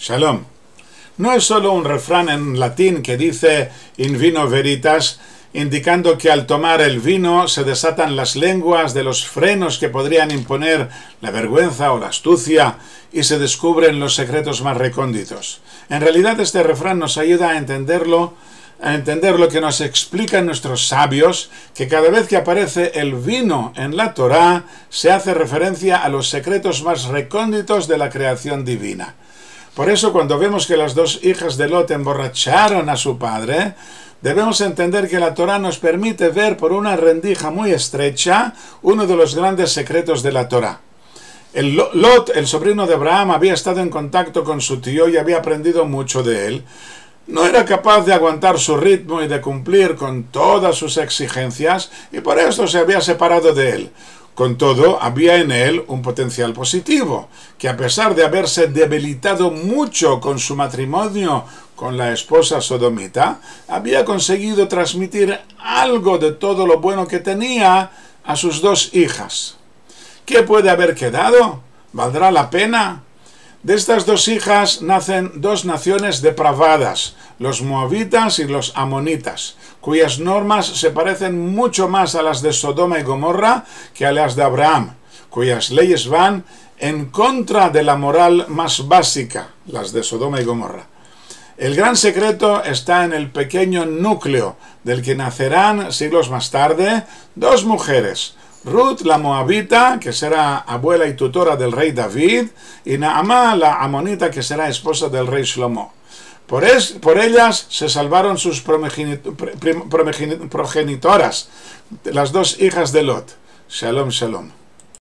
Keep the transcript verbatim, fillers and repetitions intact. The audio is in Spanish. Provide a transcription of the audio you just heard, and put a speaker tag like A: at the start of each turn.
A: Shalom. No es solo un refrán en latín que dice in vino veritas, indicando que al tomar el vino se desatan las lenguas de los frenos que podrían imponer la vergüenza o la astucia y se descubren los secretos más recónditos. En realidad este refrán nos ayuda a entenderlo, a entender lo que nos explican nuestros sabios, que cada vez que aparece el vino en la Torá se hace referencia a los secretos más recónditos de la creación divina. Por eso, cuando vemos que las dos hijas de Lot emborracharon a su padre, debemos entender que la Torá nos permite ver por una rendija muy estrecha uno de los grandes secretos de la Torá. El Lot, el sobrino de Abraham, había estado en contacto con su tío y había aprendido mucho de él. No era capaz de aguantar su ritmo y de cumplir con todas sus exigencias, y por eso se había separado de él. Con todo, había en él un potencial positivo, que a pesar de haberse debilitado mucho con su matrimonio con la esposa sodomita, había conseguido transmitir algo de todo lo bueno que tenía a sus dos hijas. ¿Qué puede haber quedado? ¿Valdrá la pena? De estas dos hijas nacen dos naciones depravadas, los moabitas y los amonitas, cuyas normas se parecen mucho más a las de Sodoma y Gomorra que a las de Abraham, cuyas leyes van en contra de la moral más básica, las de Sodoma y Gomorra. El gran secreto está en el pequeño núcleo, del que nacerán siglos más tarde dos mujeres, Ruth la moabita, que será abuela y tutora del rey David, y Naamá la amonita, que será esposa del rey Shlomo. Por, es, por ellas se salvaron sus progenitoras, las dos hijas de Lot. Shalom, shalom.